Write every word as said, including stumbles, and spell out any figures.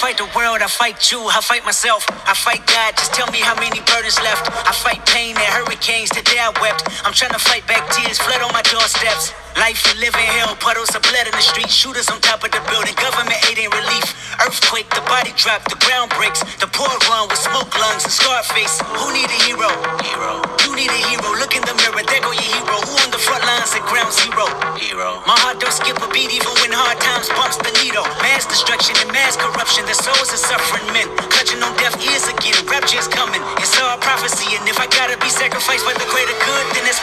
fight the world, I fight you, I fight myself, I fight God, just tell me how many burdens left. I fight pain and hurricanes, today I wept. I'm trying to fight back tears, flood on my doorsteps. Life you live in hell, puddles of blood in the street, shooters on top of the building, government aid ain't relief. Earthquake, the body drop, the ground breaks, the poor run with smoke lungs and scar face. Who need a hero? Hero. You need a hero, look in the mirror, there go your hero. Who on the front lines at ground zero? Hero. My heart don't skip a beat even when hard times bumps the needle. Mass destruction and mass corruption, the souls of suffering men. Clutching on deaf ears again, rapture's coming. It's all prophecy, and if I gotta be sacrificed for the greater good, then it's